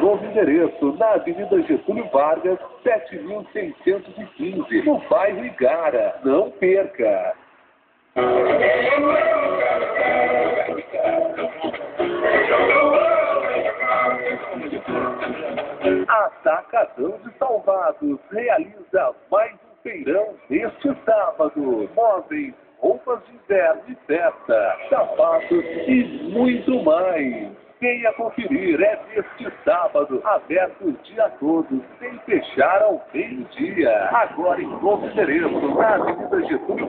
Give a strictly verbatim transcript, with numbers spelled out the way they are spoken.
novo endereço, na Avenida Getúlio Vargas, sete mil seiscentos e quinze, no bairro Igara. Não perca! Atacadão de Salvados realiza mais um feirão neste sábado. Móveis, roupas de inverno e festa, sapatos e muito mais. Venha conferir, é neste sábado, aberto o dia todo, sem fechar ao meio-dia. Agora em novo endereço, na Avenida Getúlio